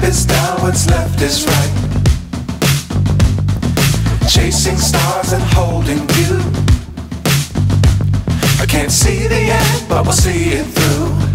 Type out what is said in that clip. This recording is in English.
is down, what's left is right. Chasing stars and holding you. I can't see the end, but we'll see it through.